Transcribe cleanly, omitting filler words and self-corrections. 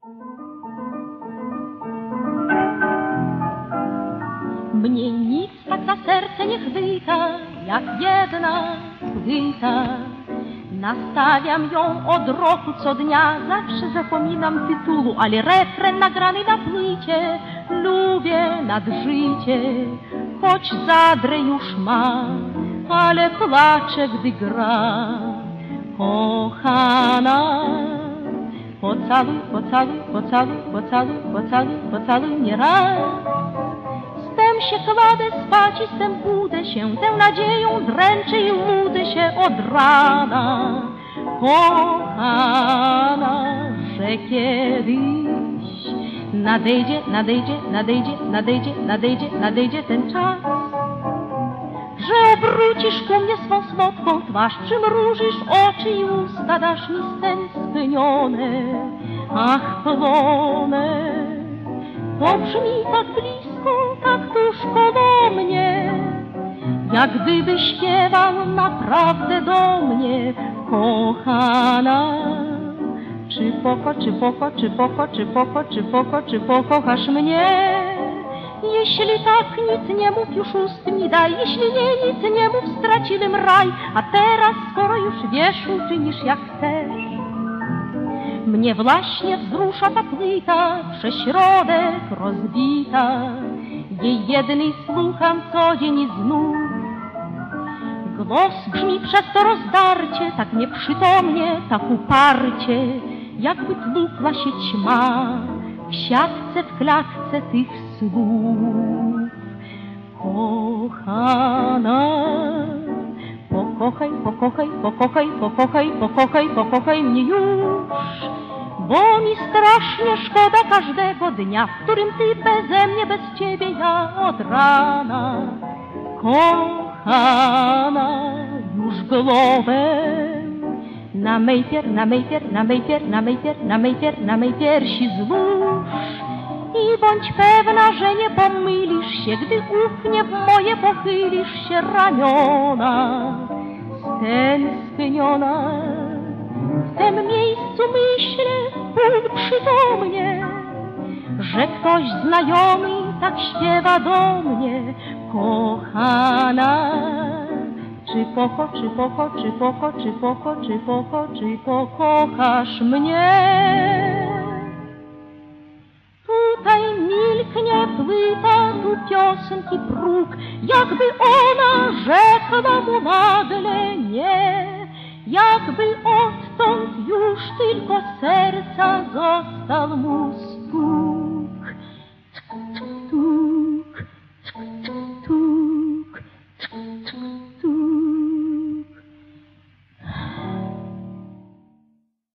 Mnie nic tak za serce nie chwyta, jak jedna płyta. Nastawiam ją od roku co dnia, zawsze zapominam tytułu, ale refren nagrany na płycie lubię nad życie. Choć zadrę już ma, ale płaczę, gdy gra. Kochana, pocałuj, pocałuj, pocałuj, pocałuj, pocałuj, pocałuj mnie raz. Stem się kładę spać i stem budzę się, tę nadzieją dręczę i łudzę się od rana. Kochana, że kiedyś nadejdzie, nadejdzie, nadejdzie, nadejdzie, nadejdzie, nadejdzie ten czas, że obrócisz ku mnie swą słodką twarz, przymrużysz oczy i usta, dasz mi stęsknione, ach płonę. To brzmi tak blisko, tak tuż koło mnie, jak gdyby śpiewał naprawdę do mnie. Kochana, czy pokochasz mnie? Jeśli tak, nic nie mów, już ust mi daj. Jeśli nie, nic nie mów, straciłem raj. A teraz, skoro już wiesz, uczynisz jak chcesz. Mnie właśnie wzrusza ta płyta, przez środek rozbita. Jej jednej słucham co dzień znów. Głos brzmi przez to rozdarcie, tak nieprzytomnie, tak uparcie, jakby tłukła się ćma w siatce, w klatce tych słów. Kochana, pokochaj, pokochaj, pokochaj, pokochaj, pokochaj, pokochaj mnie już, bo mi strasznie szkoda każdego dnia, w którym ty beze mnie, bez ciebie ja od rana. Kochana, już głowę na mej piersi złóż i bądź pewna, że nie pomylisz się, gdy ufnie w moje pochylisz się ramiona. Stęskniona, w tym miejscu myślę półprzytomnie, że ktoś znajomy tak śpiewa do mnie. Kochana, czy pokochasz mnie? Tutaj milknie płyta, tu piosenki próg, jakby ona rzekła mu nagle nie, jakby odtąd już tylko serca został mu